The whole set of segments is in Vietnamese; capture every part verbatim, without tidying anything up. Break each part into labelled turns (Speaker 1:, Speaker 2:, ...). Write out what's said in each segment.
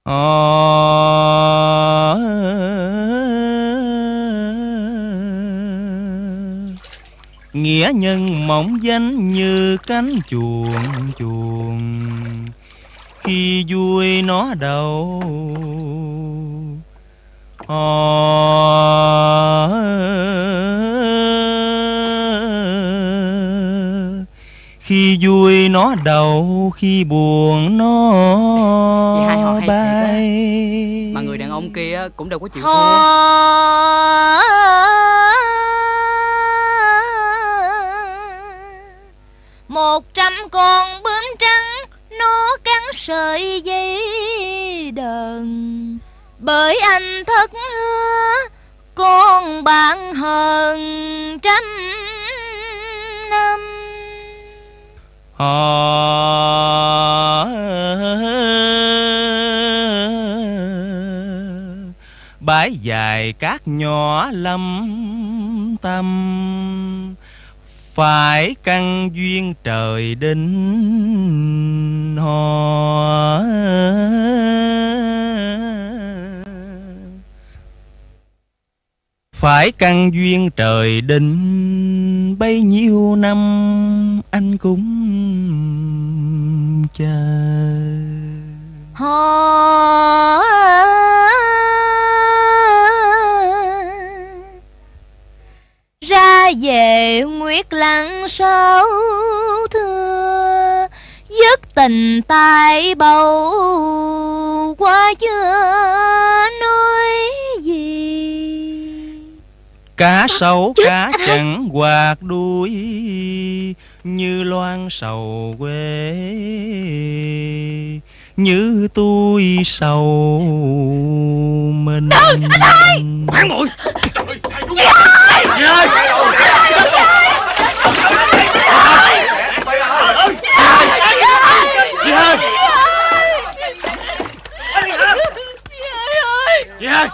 Speaker 1: Ờ, nghĩa nhân mỏng danh như cánh chuồn chuồn, khi vui nó đậu. Ờ, khi vui nó đậu, khi buồn nó
Speaker 2: Chị hai họ hay
Speaker 1: bay.
Speaker 2: thiệt á. Mà người đàn ông kia cũng đâu có chịu thua.
Speaker 3: Một trăm con bướm trắng nó cắn sợi dây đờn, bởi anh thất hứa con bạn hơn trăm năm.
Speaker 1: Ờ, bãi dài cát nhỏ lâm tâm, phải căn duyên trời đinh hò. Phải căn duyên trời định, bấy nhiêu năm anh cũng chờ.
Speaker 3: Hò ra về nguyệt lặng sâu thưa, dứt tình tại bầu qua chưa nói gì.
Speaker 1: Cá sấu cá chẳng quạt đuôi, như loan sầu quê, như tôi sầu mình.
Speaker 4: Anh ơi! Phản bội! Chị ơi! Chị ơi! Chị ơi! Chị ơi!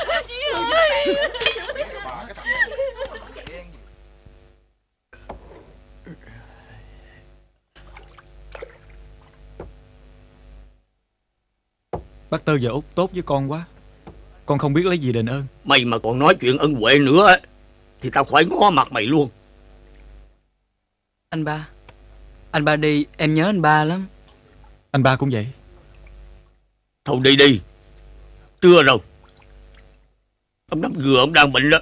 Speaker 5: Bác Tư và Út tốt với con quá, con không biết lấy gì đền ơn.
Speaker 4: Mày mà còn nói chuyện ân huệ nữa thì tao khỏi ngó mặt mày luôn.
Speaker 2: Anh ba, anh ba đi em nhớ anh ba lắm.
Speaker 5: Anh ba cũng vậy.
Speaker 4: Thôi đi đi, trưa rồi. Ông Năm Gừa ông đang bệnh đó.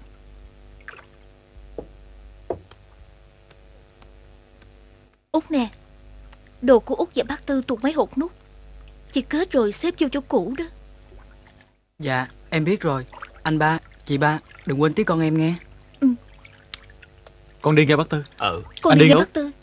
Speaker 6: Út nè, đồ của Út và bác Tư tuột mấy hột nút, chị kết rồi xếp vô chỗ cũ đó.
Speaker 2: Dạ em biết rồi. Anh ba, chị ba đừng quên tí con em nghe.
Speaker 6: Ừ.
Speaker 5: Con đi nghe bác Tư.
Speaker 4: Ờ
Speaker 6: Con
Speaker 5: anh
Speaker 6: đi
Speaker 5: đi
Speaker 6: nghe
Speaker 5: Út.
Speaker 6: bác Tư.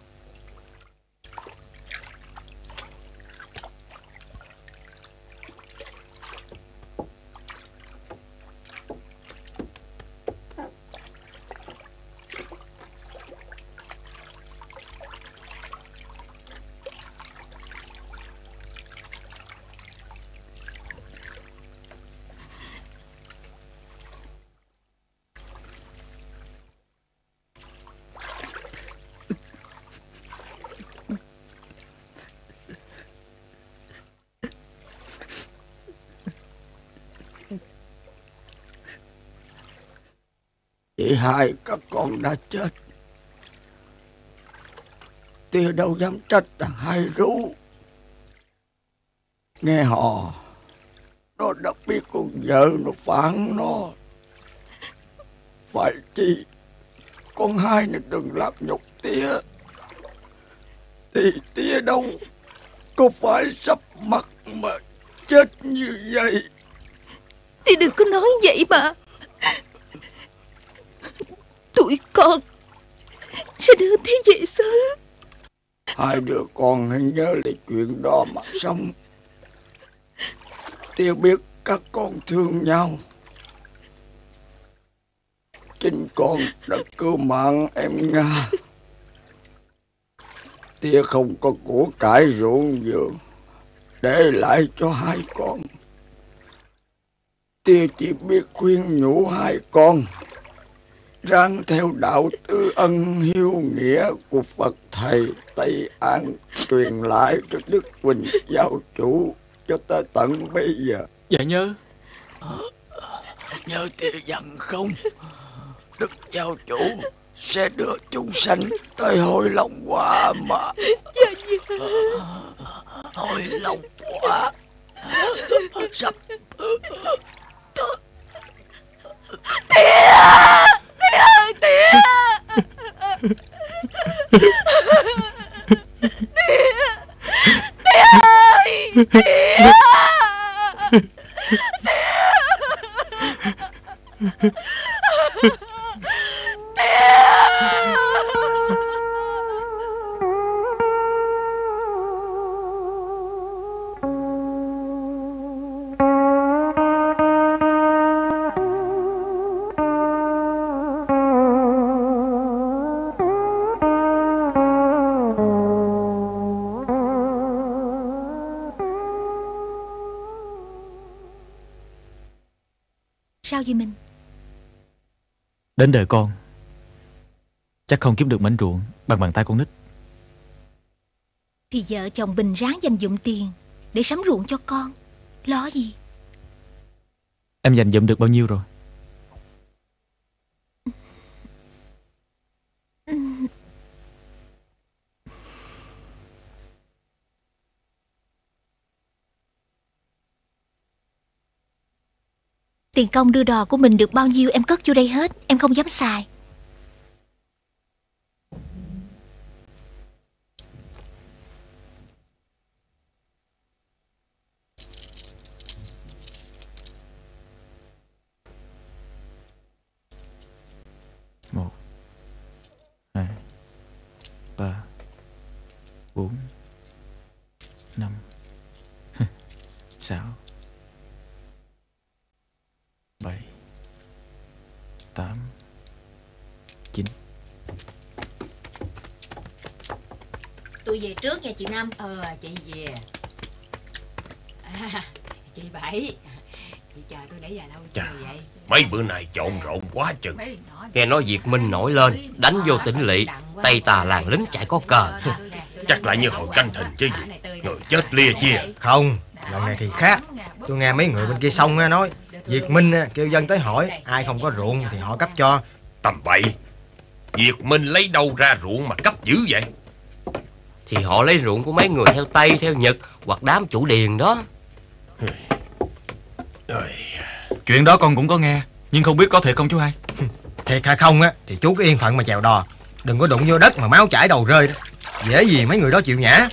Speaker 7: Chị hai các con đã chết, Tia đâu dám trách thằng Hai Ru. Nghe họ nó đã biết con vợ nó phản nó, phải chi con Hai nó đừng làm nhục Tia, thì Tia đâu có phải sắp mặt mà chết như vậy.
Speaker 6: Thì đừng có nói vậy mà. Tụi con sẽ đưa Tia về xứ.
Speaker 7: Hai đứa con hãy nhớ lại chuyện đó mà sống. Tia biết các con thương nhau, chính con đã cứu mạng em Nga. Tia không có của cải ruộng vườn để lại cho hai con. Tia chỉ biết khuyên nhủ hai con ráng theo đạo tư ân hiếu nghĩa của Phật Thầy Tây An truyền lại cho Đức Quỳnh giáo chủ. cho tới tận bây giờ.
Speaker 5: Dạ nhớ.
Speaker 7: Nhớ tia dặn không? Đức giáo chủ sẽ đưa chúng sanh tới Hồi Long Quả mà.
Speaker 6: Dạ nhớ.
Speaker 7: Hồi Long Quả sắp.
Speaker 6: Tía, tía ơi, tía. Tía, tía ơi, tía. Sao vậy mình?
Speaker 5: Đến đời con chắc không kiếm được mảnh ruộng bằng bàn tay con nít.
Speaker 6: Thì vợ chồng Bình ráng dành dụm tiền để sắm ruộng cho con. Lo gì?
Speaker 5: Em dành dụm được bao nhiêu rồi?
Speaker 6: Tiền công đưa đò của mình được bao nhiêu em cất vô đây hết. Em không dám xài.
Speaker 5: Một, hai, ba, bốn, năm, sáu, bảy, tám, chín.
Speaker 8: Tôi về trước nha chị Năm. Ờ chị về. À, chị Bảy, chị chờ tôi nãy giờ lâu chưa vậy?
Speaker 4: Mấy bữa nay trộn rộn quá chừng.
Speaker 9: Nghe nói Việt Minh nổi lên, đánh vô tỉnh lỵ, Tây Tà làng lính chạy có cờ.
Speaker 4: Chắc lại như hồi canh thìn chứ gì. Người chết lia chia.
Speaker 10: Không, lần này thì khác. Tôi nghe mấy người bên kia sông nói Việt Minh kêu dân tới hỏi, ai không có ruộng thì họ cấp cho.
Speaker 4: Tầm bậy. Việt Minh lấy đâu ra ruộng mà cấp dữ vậy?
Speaker 9: Thì họ lấy ruộng của mấy người theo Tây, theo Nhật hoặc đám chủ điền đó.
Speaker 5: Chuyện đó con cũng có nghe, nhưng không biết có thiệt không chú hai?
Speaker 10: Thiệt hay không á thì chú cứ yên phận mà chèo đò. Đừng có đụng vô đất mà máu chảy đầu rơi đó. Dễ gì mấy người đó chịu nhã.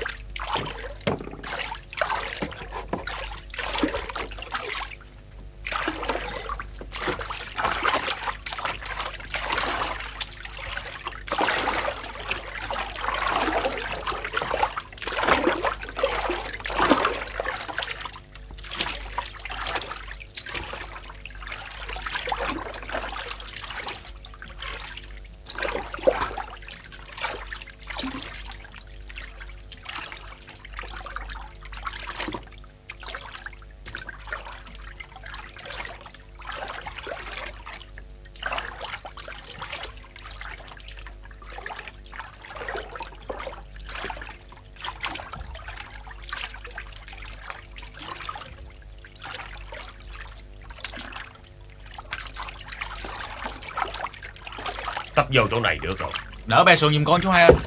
Speaker 4: Tấp vô chỗ này được rồi.
Speaker 5: Đỡ bè xuồng giùm con chú hai ơi.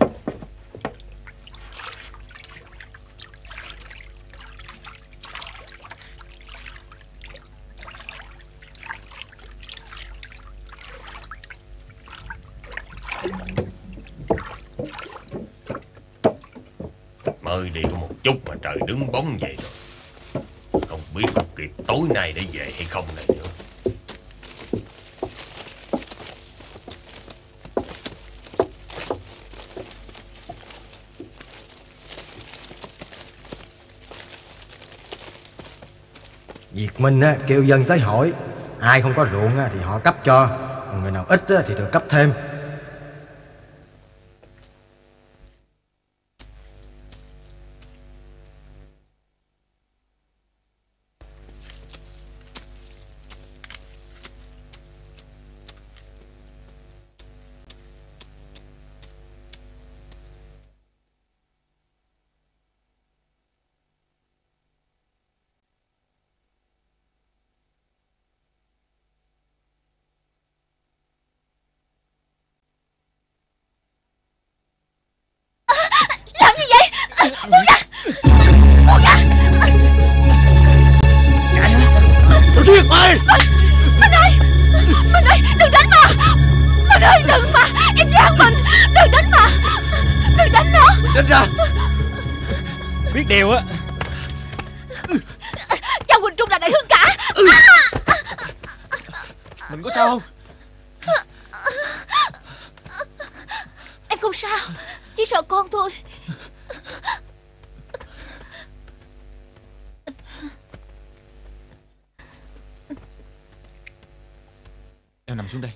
Speaker 4: Mới đi có một chút mà trời đứng bóng vậy rồi. Không biết có kịp tối nay để về hay không này nữa.
Speaker 10: Việt Minh á, kêu dân tới hỏi, ai không có ruộng á, thì họ cấp cho, người nào ít á, thì được cấp thêm.
Speaker 11: điều á.
Speaker 6: Chào Quỳnh Trung là đại hương cả.
Speaker 5: Mình có sao không?
Speaker 6: Em không sao, chỉ sợ con thôi.
Speaker 5: Em nằm xuống đây.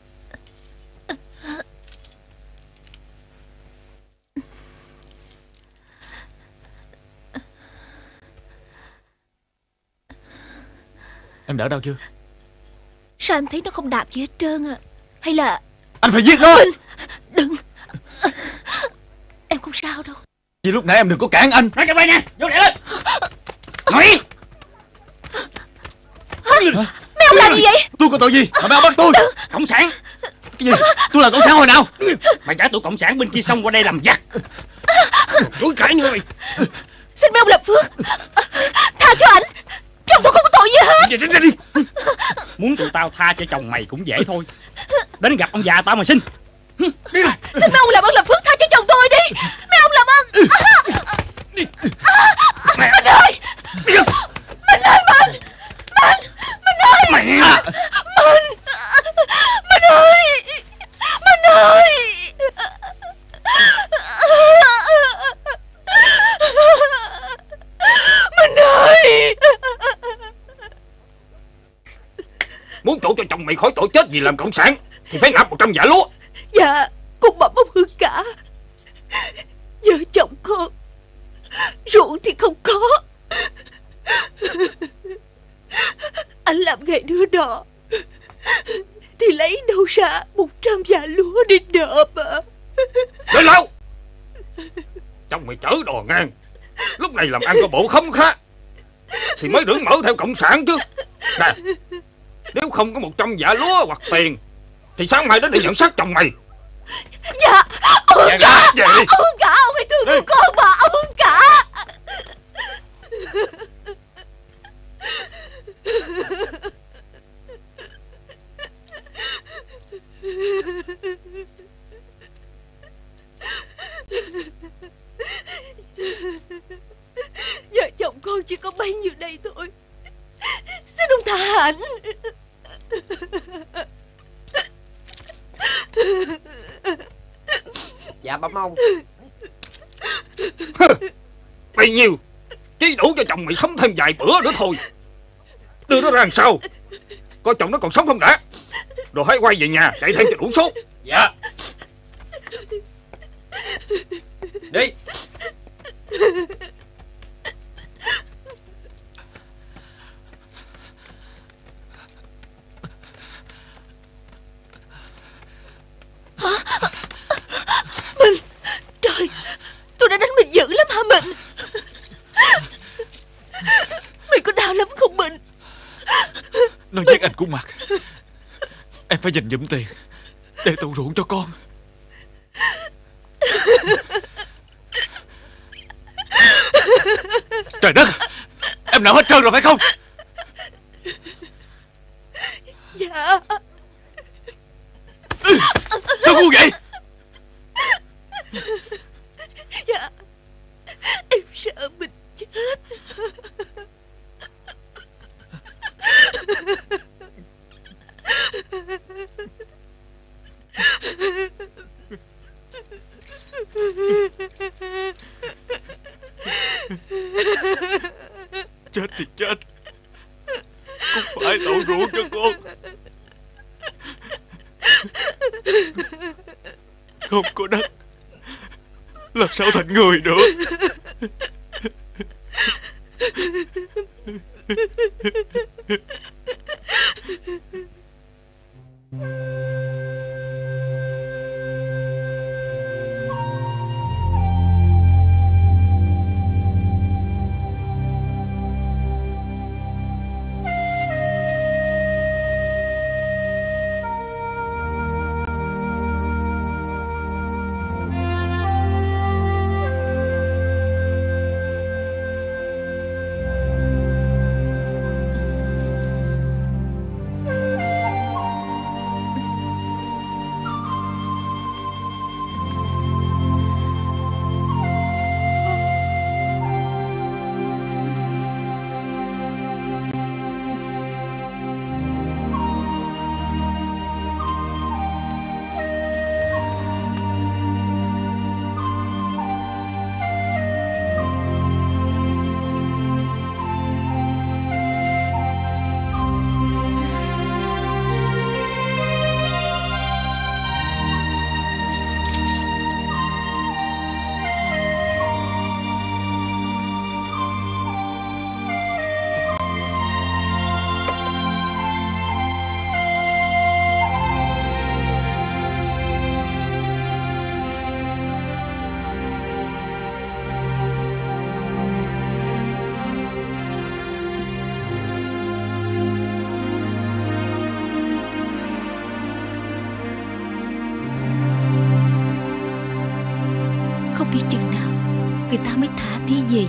Speaker 5: Em đỡ đau chưa?
Speaker 6: Sao em thấy nó không đạp gì hết trơn à? Hay là...
Speaker 5: Anh phải giết nó.
Speaker 6: Quỳnh, đừng. Em không sao đâu.
Speaker 5: Vì lúc nãy em đừng có cản anh.
Speaker 11: Nói cho bay nè, vô để lên. Nói.
Speaker 6: Mấy ông làm gì vậy?
Speaker 5: Tôi có tội gì mà mấy ông bắt tôi?
Speaker 11: Cộng sản.
Speaker 5: Cái gì? Tôi là cộng sản hồi nào?
Speaker 11: Mày trả tụi cộng sản bên kia xong qua đây làm giặc. Chối cãi nữa mày.
Speaker 6: Xin mấy ông lập phước, tha cho ảnh. Chồng tôi không có tội gì hết.
Speaker 11: Đi, đi, đi. Muốn tụi tao tha cho chồng mày cũng dễ thôi. Đến gặp ông già tao mà xin.
Speaker 6: Đi rồi. Xin mấy ông làm ơn lập phước tha cho chồng tôi đi. Mấy ông làm ơn. À, à, Minh ơi. Minh ơi, Minh. Minh. Minh ơi.
Speaker 11: Mẹ.
Speaker 6: Minh. Minh ơi. Minh ơi. Minh ơi.
Speaker 11: Muốn chỗ cho chồng mày khỏi tội chết vì làm cộng sản thì phải nạp một trăm vả lúa.
Speaker 6: Dạ, cùng bẩm ông Hương cả. Vợ chồng con ruộng thì không có. Anh làm nghề đưa đò thì lấy đâu ra một trăm vả lúa đi nộp à?
Speaker 11: Lên lâu. Chồng mày chở đò ngang, lúc này làm ăn có bộ khấm khá thì mới rưỡng mở theo cộng sản chứ. Nè, nếu không có một trăm vả lúa hoặc tiền thì sáng mai đến để nhận xác chồng mày.
Speaker 6: Dạ, ông Hương cả.
Speaker 11: Về đi.
Speaker 6: Ông Hương cả, ông hãy thương tụi con mà, ông Hương cả. Vợ chồng con chỉ có bấy nhiêu đây thôi. Xin ông tha hạnh.
Speaker 12: Dạ bẩm ông.
Speaker 11: Bấy nhiêu chỉ đủ cho chồng mày sống thêm vài bữa nữa thôi. Đưa nó ra làm sao? Coi chồng nó còn sống không đã, rồi hãy quay về nhà chạy thêm cho đủ số.
Speaker 12: Dạ. Đi.
Speaker 6: Mình, trời, tôi đã đánh mình dữ lắm hả mình? Mình có đau lắm không mình?
Speaker 5: Nó giết anh cũng mặc. Em phải dành dụm tiền để tụ ruộng cho con. Trời đất, em nằm hết trơn rồi phải không?
Speaker 6: Dạ.
Speaker 5: Sao ngu vậy?
Speaker 6: Dạ, em sợ mình chết.
Speaker 5: Chết thì chết, cũng phải tậu ruộng cho con. Không có đất làm sao thành người được.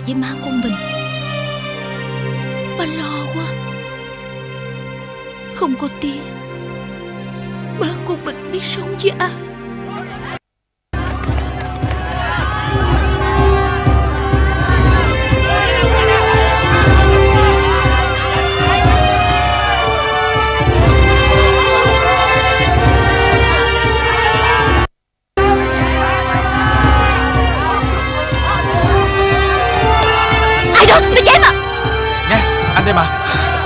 Speaker 6: với má con mình. Ba lo quá. Không có Tía, má con mình biết sống với ai? Ai đó, tôi chém à.
Speaker 5: Nè, anh đây mà.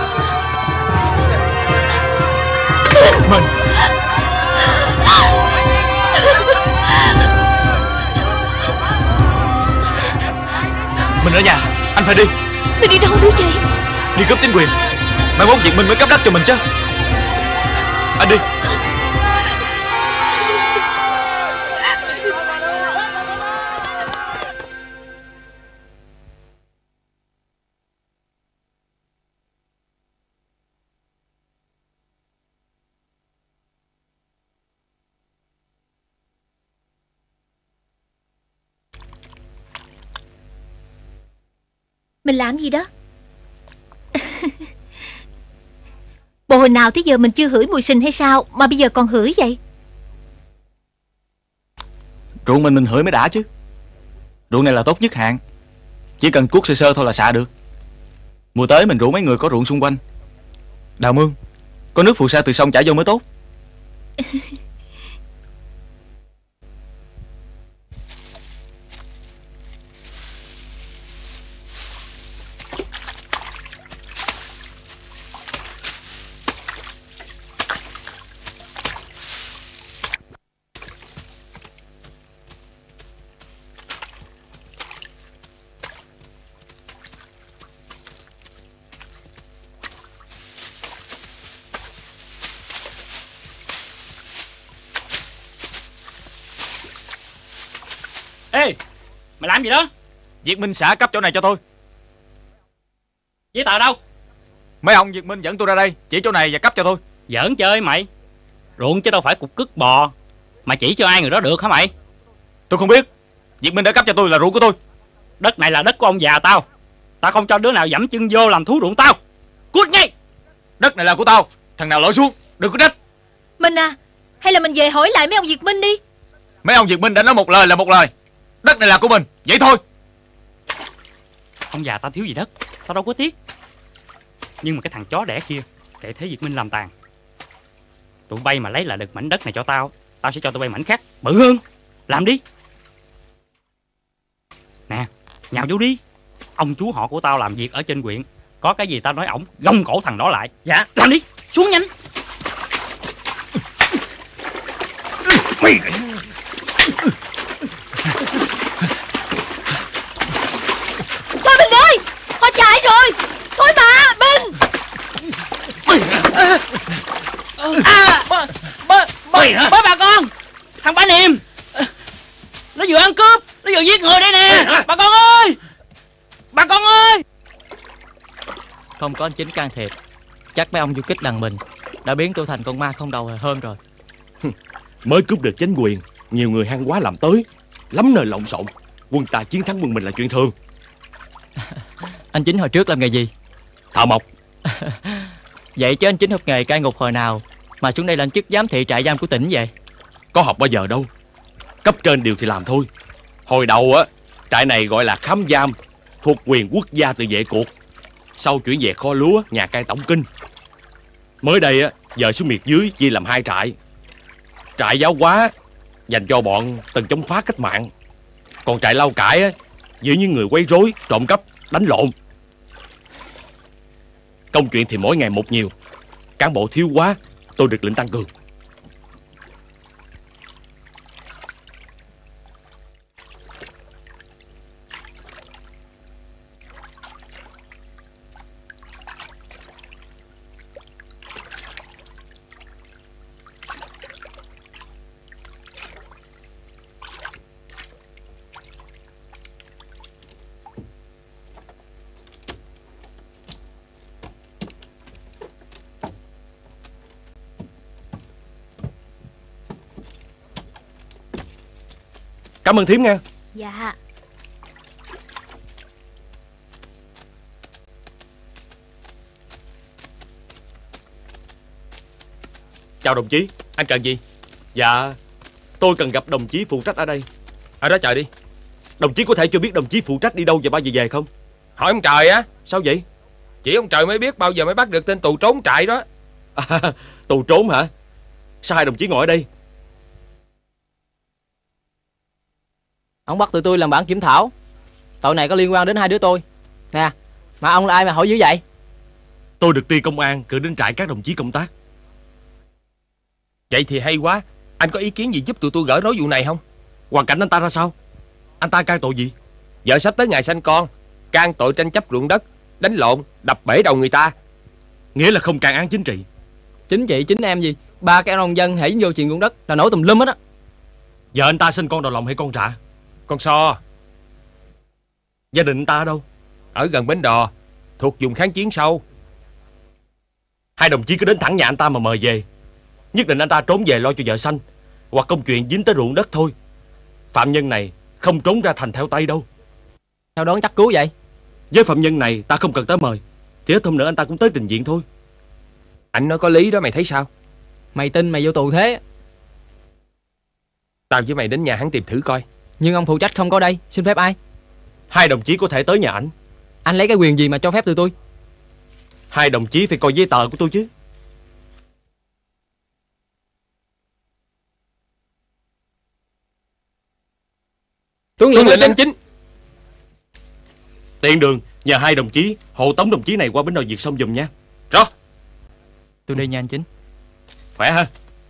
Speaker 5: Mình Mình ở nhà, anh phải đi.
Speaker 6: Mình đi đâu nữa vậy?
Speaker 5: Đi cướp chính quyền. Mai mốt Việt Minh mới cấp đất cho mình chứ. Anh đi.
Speaker 6: Mình làm gì đó? Bộ hồi nào tới giờ mình chưa hửi mùi sình hay sao mà bây giờ còn hửi vậy?
Speaker 5: Ruộng mình mình hửi mới đã chứ. Ruộng này là tốt nhất hạng, chỉ cần cuốc sơ sơ thôi là xạ được. Mùa tới mình rủ mấy người có ruộng xung quanh đào mương, có nước phù sa từ sông chảy vô mới tốt.
Speaker 13: Ê, mày làm gì đó?
Speaker 5: Việt Minh xã cấp chỗ này cho tôi.
Speaker 13: Giấy tờ đâu?
Speaker 5: Mấy ông Việt Minh dẫn tôi ra đây chỉ chỗ này và cấp cho tôi.
Speaker 13: Giỡn chơi mày. Ruộng chứ đâu phải cục cứt bò mà chỉ cho ai người đó được hả mày?
Speaker 5: Tôi không biết. Việt Minh đã cấp cho tôi là ruộng của tôi.
Speaker 13: Đất này là đất của ông già tao. Tao không cho đứa nào dẫm chân vô làm thú ruộng tao. Cút ngay.
Speaker 5: Đất này là của tao. Thằng nào lội xuống đừng có trách.
Speaker 6: Mình à, hay là mình về hỏi lại mấy ông Việt Minh đi.
Speaker 5: Mấy ông Việt Minh đã nói một lời là một lời. Đất này là của mình, vậy thôi.
Speaker 13: Ông già tao thiếu gì đất, tao đâu có tiếc. Nhưng mà cái thằng chó đẻ kia kệ thế Việt Minh làm tàn. Tụi bay mà lấy lại được mảnh đất này cho tao, tao sẽ cho tụi bay mảnh khác bự hơn. Làm đi. Nè, nhào vô đi. Ông chú họ của tao làm việc ở trên huyện, có cái gì tao nói ổng gông cổ thằng đó lại.
Speaker 2: Dạ.
Speaker 13: Làm đi, xuống nhanh.
Speaker 11: Mày
Speaker 6: Thôi Bình ơi, họ chạy rồi. Thôi bà, Bình.
Speaker 13: À, bơ, bơ, bơ, bơ bà con. Thằng Ba Niềm nó vừa ăn cướp, nó vừa giết người đây nè. Bà con ơi, bà con ơi.
Speaker 2: Không có anh Chính can thiệp, chắc mấy ông du kích đằng mình đã biến tôi thành con ma không đầu hơn rồi.
Speaker 14: Mới cướp được chính quyền, nhiều người hăng quá làm tới, lắm nơi lộn xộn. Quân ta chiến thắng quân mình là chuyện thường.
Speaker 2: Anh Chính hồi trước làm nghề gì?
Speaker 14: Thợ mộc.
Speaker 2: Vậy chứ anh Chính học nghề cai ngục hồi nào mà xuống đây lên chức giám thị trại giam của tỉnh vậy?
Speaker 14: Có học bao giờ đâu, cấp trên điều thì làm thôi. Hồi đầu á, trại này gọi là khám giam, thuộc quyền quốc gia tự vệ cuộc. Sau chuyển về kho lúa nhà cai tổng kinh. Mới đây á, giờ xuống miệt dưới chia làm hai trại. Trại giáo hóa dành cho bọn từng chống phá cách mạng, còn trại lau cải á, giữ những người quấy rối, trộm cắp, đánh lộn. Công chuyện thì mỗi ngày một nhiều, cán bộ thiếu quá, tôi được lệnh tăng cường. Cảm ơn thím nha.
Speaker 6: Dạ.
Speaker 14: Chào đồng chí.
Speaker 9: Anh cần gì?
Speaker 14: Dạ, tôi cần gặp đồng chí phụ trách ở đây.
Speaker 9: Ở đó chờ đi.
Speaker 14: Đồng chí có thể cho biết đồng chí phụ trách đi đâu và bao giờ về không?
Speaker 9: Hỏi ông Trời á.
Speaker 14: Sao vậy?
Speaker 9: Chỉ ông Trời mới biết bao giờ mới bắt được tên tù trốn trại đó.
Speaker 14: À, tù trốn hả? Sao hai đồng chí ngồi ở đây?
Speaker 2: Ông bắt tụi tôi làm bản kiểm thảo. Tội này có liên quan đến hai đứa tôi. Nè, mà ông là ai mà hỏi dữ vậy?
Speaker 14: Tôi được ty công an cử đến trại các đồng chí công tác.
Speaker 9: Vậy thì hay quá. Anh có ý kiến gì giúp tụi tôi gỡ rối vụ này không?
Speaker 14: Hoàn cảnh anh ta ra sao? Anh ta can tội gì?
Speaker 9: Vợ sắp tới ngày sanh con, can tội tranh chấp ruộng đất, đánh lộn, đập bể đầu người ta.
Speaker 14: Nghĩa là không can án chính trị.
Speaker 2: Chính trị chính em gì? Ba cái nông dân hãy vô chuyện ruộng đất là nổi tùm lum hết á.
Speaker 14: Vợ anh ta sinh con đầu lòng hay con rạ?
Speaker 9: Con so.
Speaker 14: Gia đình anh ta ở đâu?
Speaker 9: Ở gần Bến Đò, thuộc vùng kháng chiến sâu.
Speaker 14: Hai đồng chí cứ đến thẳng nhà anh ta mà mời về. Nhất định anh ta trốn về lo cho vợ sanh, hoặc công chuyện dính tới ruộng đất thôi. Phạm nhân này không trốn ra thành theo Tây đâu.
Speaker 2: Sao đoán chắc cứu vậy?
Speaker 14: Với phạm nhân này ta không cần tới mời, thì ít hôm nữa anh ta cũng tới trình diện thôi.
Speaker 9: Anh nói có lý đó, mày thấy sao?
Speaker 2: Mày tin mày vô tù thế?
Speaker 9: Tao với mày đến nhà hắn tìm thử coi.
Speaker 2: Nhưng ông phụ trách không có đây, xin phép ai?
Speaker 14: Hai đồng chí có thể tới nhà ảnh.
Speaker 2: Anh lấy cái quyền gì mà cho phép tụi tôi?
Speaker 14: Hai đồng chí phải coi giấy tờ của tôi chứ.
Speaker 2: Tuân lệnh lên chính.
Speaker 14: Tiện đường nhờ hai đồng chí hộ tống đồng chí này qua bến đò Việt sông giùm nha.
Speaker 9: Rõ.
Speaker 2: Tôi đi nha anh Chính.
Speaker 14: Khỏe ha.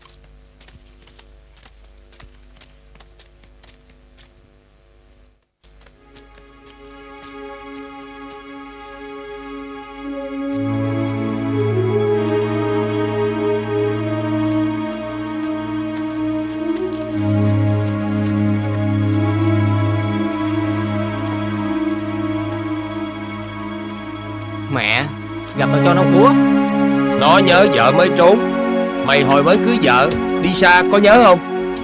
Speaker 2: Mẹ, gặp tao cho nó búa.
Speaker 9: Nó nhớ vợ mới trốn. Mày hồi mới cưới vợ đi xa có nhớ không?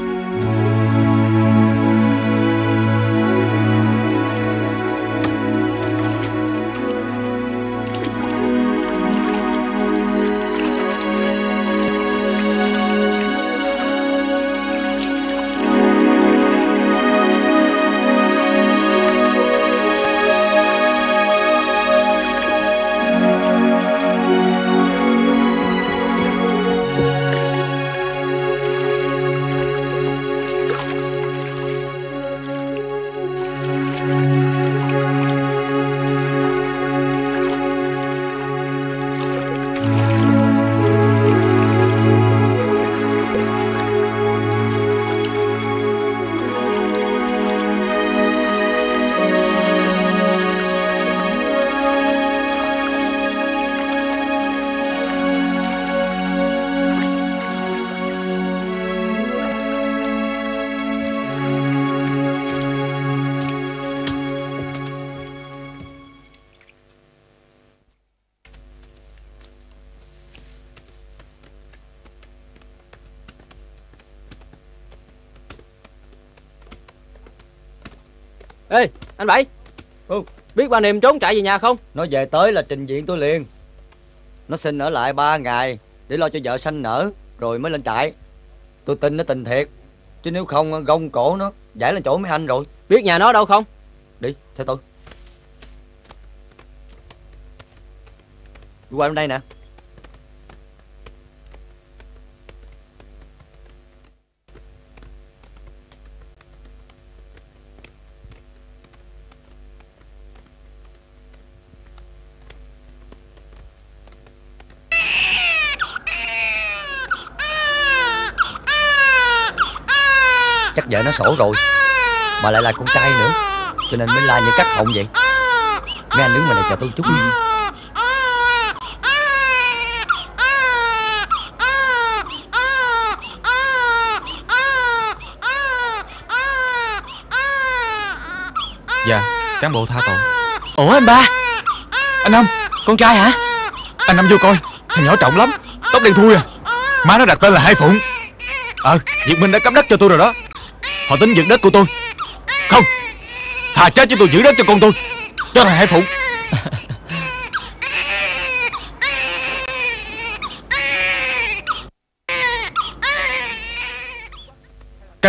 Speaker 2: Ê, anh Bảy.
Speaker 7: Ừ.
Speaker 2: Biết ba Niệm trốn trại về nhà không?
Speaker 7: Nó về tới là trình diện tôi liền. Nó xin ở lại ba ngày để lo cho vợ sanh nở rồi mới lên trại. Tôi tin nó tình thiệt, chứ nếu không gông cổ nó giải lên chỗ mấy anh rồi.
Speaker 2: Biết nhà nó ở đâu không?
Speaker 7: Đi, theo tôi.
Speaker 2: Qua bên đây nè.
Speaker 7: Chắc vợ nó sổ rồi, mà lại là con trai nữa, cho nên mới la như cắt họng vậy. Mấy anh đứng ngoài này chờ tôi chút đi.
Speaker 5: Dạ, cán bộ tha tội.
Speaker 2: Ủa anh ba?
Speaker 5: Anh Năm.
Speaker 2: Con trai hả?
Speaker 5: Anh Năm vô coi, thằng nhỏ trọng lắm, tóc đen thui à. Má nó đặt tên là Hai Phụng. Ờ, Việt Minh đã cấp đất cho tôi rồi đó. Họ tính giật đất của tôi. Không, thà chết chứ tôi giữ đất cho con tôi, cho thằng Hai Phụng.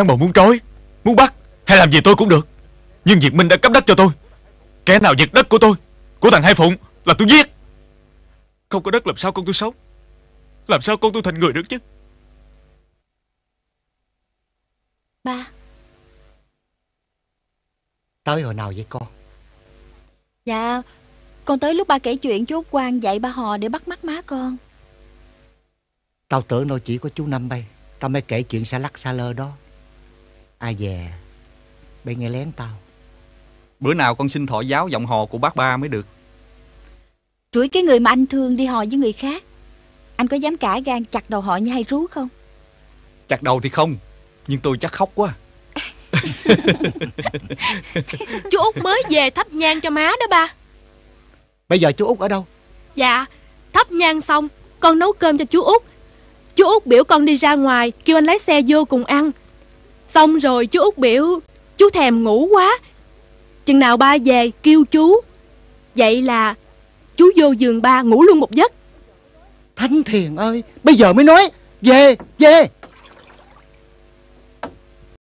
Speaker 5: Giang Hồ muốn trói, muốn bắt hay làm gì tôi cũng được, nhưng Việt Minh đã cấp đất cho tôi. Kẻ nào giật đất của tôi, của thằng Hai Phụng, là tôi giết. Không có đất làm sao con tôi sống, làm sao con tôi thành người được chứ.
Speaker 6: Ba.
Speaker 15: Tới hồi nào vậy con?
Speaker 6: Dạ, con tới lúc ba kể chuyện chú Út Quang dạy ba hò để bắt mắt má con.
Speaker 15: Tao tưởng đâu chỉ có chú Năm bay, tao mới kể chuyện xa lắc xa lơ đó. Ai về bay nghe lén tao.
Speaker 1: Bữa nào con xin thọ giáo giọng hò của bác ba mới được.
Speaker 6: Rủi cái người mà anh thương đi hò với người khác, anh có dám cả gan chặt đầu họ như hay rú không?
Speaker 1: Chặt đầu thì không, nhưng tôi chắc khóc quá.
Speaker 16: Chú Út mới về thắp nhang cho má đó ba.
Speaker 15: Bây giờ chú Út ở đâu?
Speaker 16: Dạ, thắp nhang xong con nấu cơm cho chú Út. Chú Út biểu con đi ra ngoài kêu anh lái xe vô cùng ăn. Xong rồi chú Út biểu chú thèm ngủ quá, chừng nào ba về kêu chú. Vậy là chú vô giường ba ngủ luôn một giấc.
Speaker 15: Thánh Thiền ơi, bây giờ mới nói về, về.